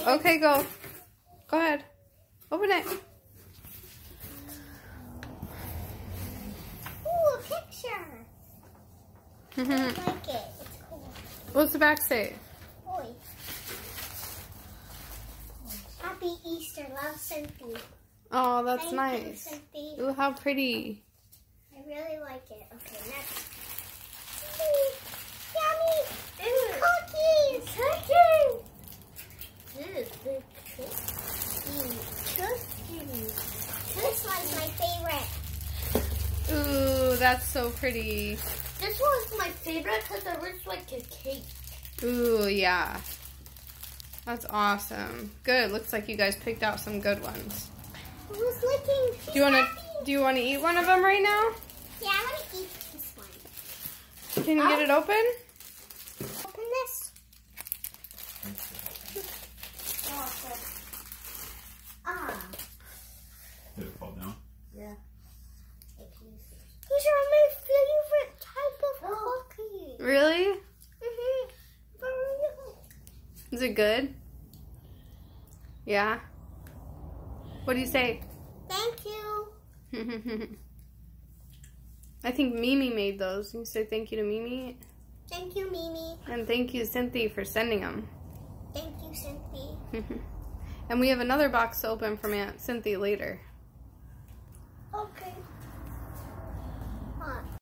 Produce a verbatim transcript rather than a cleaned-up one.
Okay, go. Go ahead. Open it. Ooh, a picture. I like it. It's cool. What's the back say? Oi. Happy Easter. Love, Cynthia. Oh, that's Thank nice. you, Cynthia. Ooh, how pretty. I really like it. Okay, next. Ooh, yummy. Ooh. Cookies. Cookies. Ooh, the cookies. Cookies. This one's my favorite. Ooh, that's so pretty. This one's my favorite because it looks like a cake. Ooh, yeah. That's awesome. Good. Looks like you guys picked out some good ones. Who's licking? She's Do you want to happy. do you want to eat one of them right now? Yeah, I want to eat this one. Can you Oh. get it open? Open this. Ah. Did it fall down? Yeah. These are my favorite type of cookie. Really? Mm-hmm. Is it good? Yeah. What do you say? Thank you. I think Mimi made those. You say thank you to Mimi. Thank you, Mimi. And thank you, Cynthia, for sending them. Thank you, Cynthia. And we have another box to open from Aunt Cynthia later. Okay.